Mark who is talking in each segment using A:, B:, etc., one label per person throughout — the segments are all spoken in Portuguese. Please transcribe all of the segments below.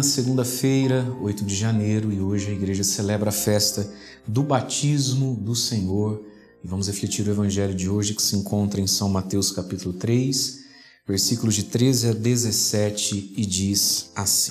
A: segunda-feira, 8 de janeiro, e hoje a igreja celebra a festa do batismo do Senhor. E vamos refletir o evangelho de hoje que se encontra em São Mateus capítulo 3, versículos de 13 a 17, e diz assim: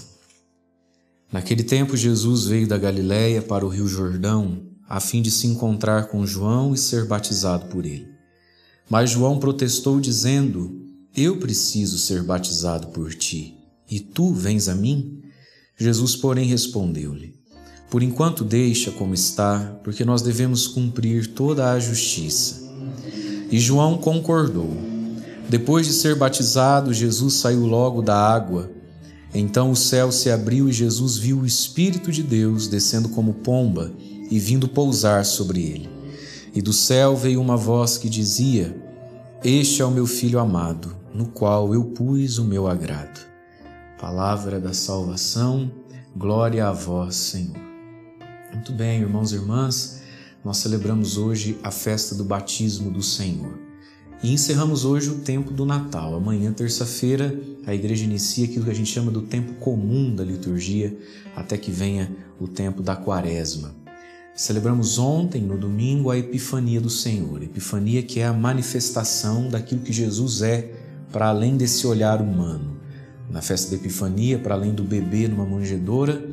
A: Naquele tempo Jesus veio da Galiléia para o rio Jordão, a fim de se encontrar com João e ser batizado por ele. Mas João protestou dizendo: Eu preciso ser batizado por ti, e tu vens a mim? Jesus, porém, respondeu-lhe: Por enquanto deixa como está, porque nós devemos cumprir toda a justiça. E João concordou. Depois de ser batizado, Jesus saiu logo da água. Então o céu se abriu e Jesus viu o Espírito de Deus descendo como pomba e vindo pousar sobre ele. E do céu veio uma voz que dizia: Este é o meu Filho amado, no qual eu pus o meu agrado. Palavra da salvação, glória a vós, Senhor. Muito bem, irmãos e irmãs, nós celebramos hoje a festa do batismo do Senhor. E encerramos hoje o tempo do Natal. Amanhã, terça-feira, a igreja inicia aquilo que a gente chama do tempo comum da liturgia, até que venha o tempo da Quaresma. Celebramos ontem, no domingo, a Epifania do Senhor. Epifania que é a manifestação daquilo que Jesus é, para além desse olhar humano. Na festa da Epifania, para além do bebê numa manjedoura,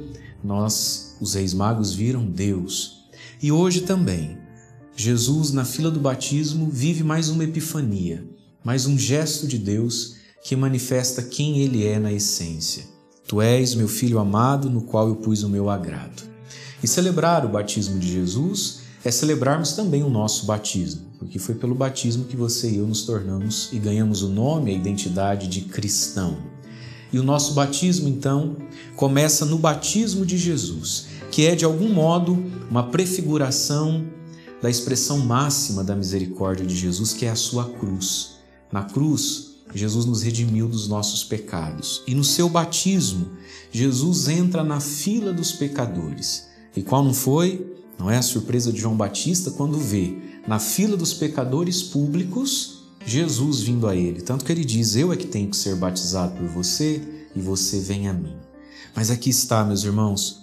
A: os reis magos viram Deus. E hoje também, Jesus, na fila do batismo, vive mais uma epifania, mais um gesto de Deus que manifesta quem Ele é na essência. Tu és meu Filho amado, no qual eu pus o meu agrado. E celebrar o batismo de Jesus é celebrarmos também o nosso batismo, porque foi pelo batismo que você e eu nos tornamos e ganhamos o nome, a identidade de cristão. E o nosso batismo, então, começa no batismo de Jesus, que é, de algum modo, uma prefiguração da expressão máxima da misericórdia de Jesus, que é a sua cruz. Na cruz, Jesus nos redimiu dos nossos pecados. E no seu batismo, Jesus entra na fila dos pecadores. E qual não foi? Não é a surpresa de João Batista quando vê, na fila dos pecadores públicos, Jesus vindo a ele. Tanto que ele diz: Eu é que tenho que ser batizado por você e você vem a mim. Mas aqui está, meus irmãos,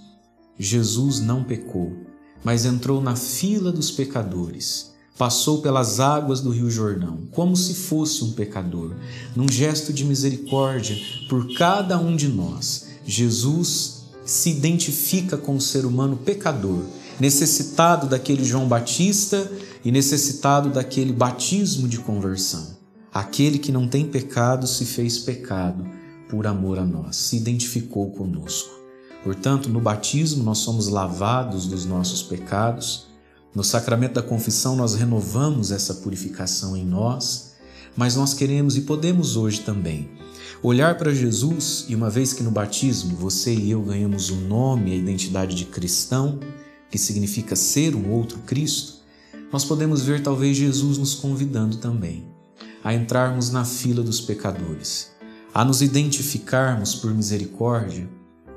A: Jesus não pecou, mas entrou na fila dos pecadores, passou pelas águas do Rio Jordão, como se fosse um pecador, num gesto de misericórdia por cada um de nós. Jesus se identifica com o ser humano pecador, necessitado daquele João Batista e necessitado daquele batismo de conversão. Aquele que não tem pecado se fez pecado por amor a nós, se identificou conosco. Portanto, no batismo nós somos lavados dos nossos pecados. No sacramento da confissão nós renovamos essa purificação em nós, mas nós queremos e podemos hoje também olhar para Jesus, e uma vez que no batismo você e eu ganhamos o nome, a identidade de cristão, que significa ser um outro Cristo, nós podemos ver talvez Jesus nos convidando também a entrarmos na fila dos pecadores, a nos identificarmos por misericórdia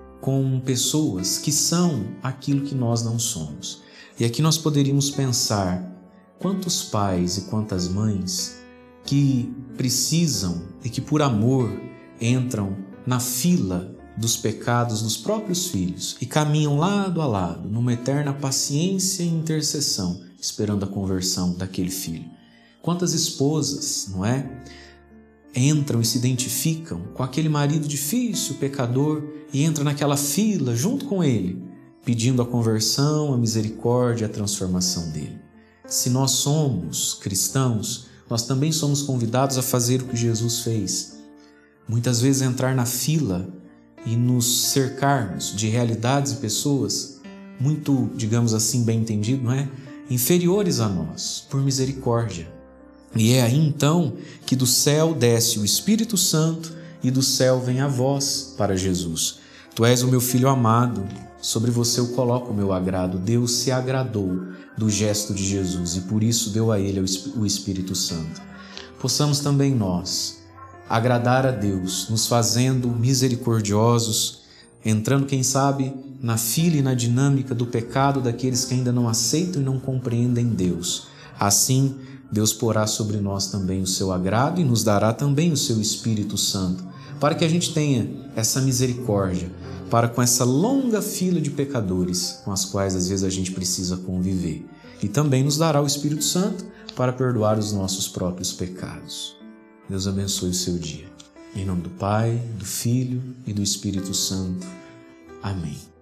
A: com pessoas que são aquilo que nós não somos. E aqui nós poderíamos pensar quantos pais e quantas mães que precisam e que por amor entram na fila dos pecados dos próprios filhos e caminham lado a lado numa eterna paciência e intercessão, esperando a conversão daquele filho. Quantas esposas, não é? Entram e se identificam com aquele marido difícil, pecador, e entra naquela fila junto com ele, pedindo a conversão, a misericórdia, a transformação dele. Se nós somos cristãos, nós também somos convidados a fazer o que Jesus fez. Muitas vezes entrar na fila e nos cercarmos de realidades e pessoas muito, digamos assim, bem entendido, não é? Inferiores a nós, por misericórdia. E é aí então que do céu desce o Espírito Santo e do céu vem a voz para Jesus. Tu és o meu Filho amado, sobre você eu coloco o meu agrado. Deus se agradou do gesto de Jesus e por isso deu a ele o Espírito Santo. Possamos também nós agradar a Deus, nos fazendo misericordiosos, entrando, quem sabe, na fila e na dinâmica do pecado daqueles que ainda não aceitam e não compreendem Deus. Assim, Deus porá sobre nós também o seu agrado e nos dará também o seu Espírito Santo, para que a gente tenha essa misericórdia para com essa longa fila de pecadores com as quais às vezes a gente precisa conviver. E também nos dará o Espírito Santo para perdoar os nossos próprios pecados. Deus abençoe o seu dia. Em nome do Pai, do Filho e do Espírito Santo. Amém.